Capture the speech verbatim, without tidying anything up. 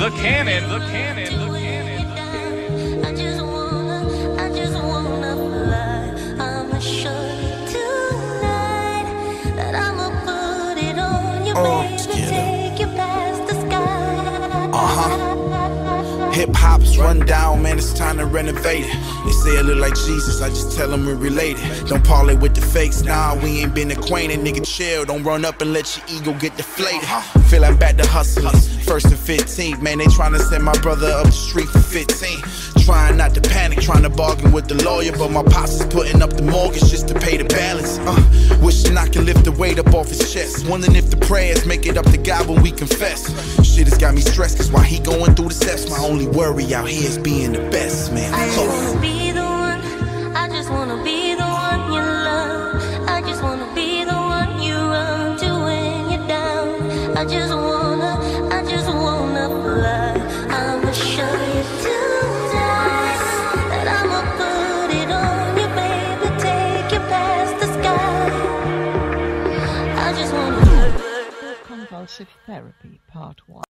the cannon, the cannon, the cannon. I just wanna, I just wanna fly. I'ma show you tonight that I'ma put it on you, Oh, baby. Eskeerdo. Take you past the sky. Uh-huh. Hip hop's run down, man, it's time to renovate it. They say I look like Jesus, I just tell them we're related. Don't parlay with the fakes, nah, we ain't been acquainted. Nigga chill, don't run up and let your ego get deflated. Feel I'm back to hustlers, first and fifteenth. Man, they tryna send my brother up the street for fifteen. Trying not to panic, trying to bargain with the lawyer, but my pops is putting up the mortgage just to pay the balance. Uh, wishing I could lift the weight up off his chest. Wondering if the prayers make it up to God when we confess. Shit has got me stressed, cause while he going through the steps, my only worry out here is being the best, man. I just wanna be the one, I just wanna be the one you love. I just wanna be the one you run to when you're down. I just wanna, I just wanna fly. I'ma show you tonight that I'ma put it on you, baby. Take you past the sky. I just wanna. Convulsive Therapy, Part one.